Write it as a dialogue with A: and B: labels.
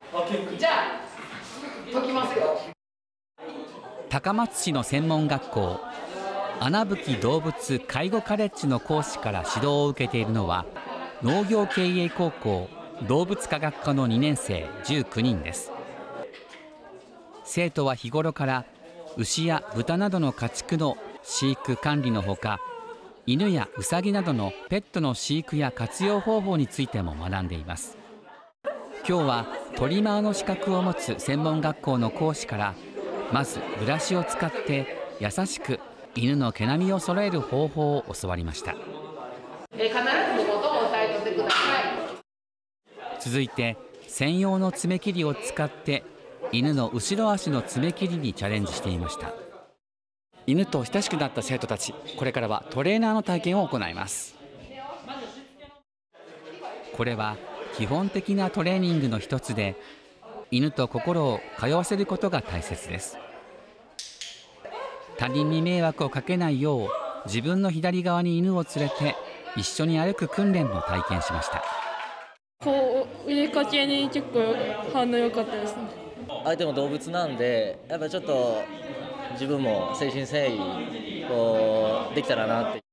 A: じゃあ解きますよ。
B: 高松市の専門学校穴吹動物介護カレッジの講師から指導を受けているのは農業経営高校動物科学科の2年生19人です。生徒は日頃から牛や豚などの家畜の飼育管理のほか、犬やウサギなどのペットの飼育や活用方法についても学んでいます。今日はトリマーの資格を持つ専門学校の講師からまずブラシを使って優しく犬の毛並みを揃える方法を教わりました。
A: 必ず根元を押さえとってください。
B: 続いて専用の爪切りを使って犬の後ろ足の爪切りにチャレンジしていました。犬と親しくなった生徒たち、これからはトレーナーの体験を行います。これは基本的なトレーニングの一つで、犬と心を通わせることが大切です。他人に迷惑をかけないよう自分の左側に犬を連れて一緒に歩く訓練も体験しました。
C: こう入れかけに結構反応良かったですね。
D: 相手も動物なんでやっぱちょっと自分も誠心誠意こうできたらなって。